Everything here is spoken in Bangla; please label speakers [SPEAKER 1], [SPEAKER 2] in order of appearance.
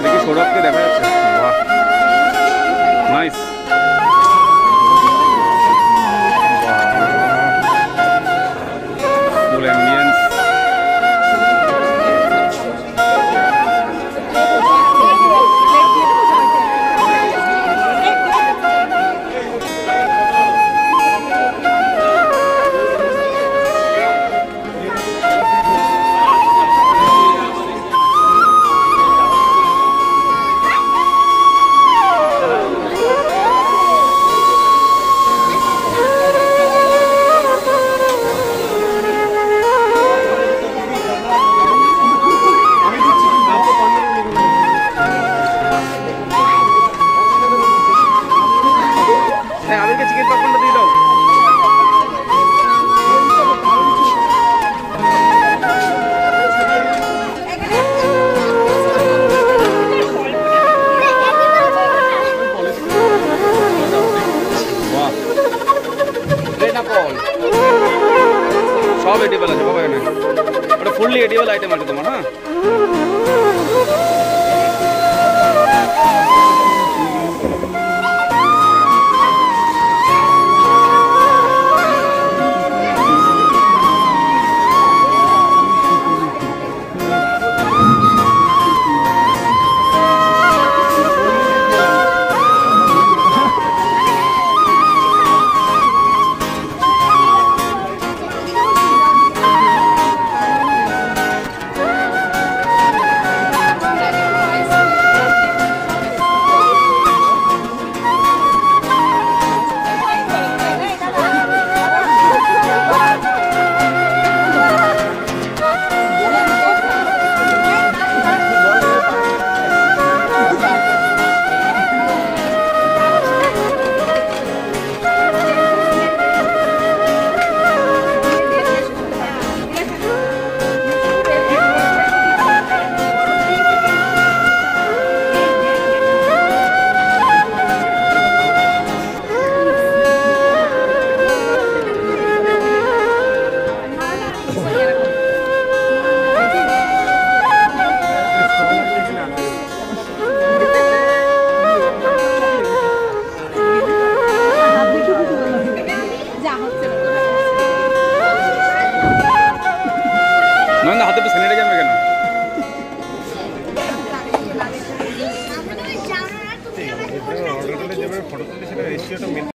[SPEAKER 1] দেখি সৌরভকে দেখা যাচ্ছে। বাহ, নাইস। Full ambience. আমিরকে চিকেন পপকর্নটা দিয়ে দাও। সব এডিবল আছে বাবা এখানে, ওটা ফুললি এডিবল আইটেম আছে তোমার। হ্যাঁ, নয় না, হাতে তো স্যানিটাইজার যাবে কেন?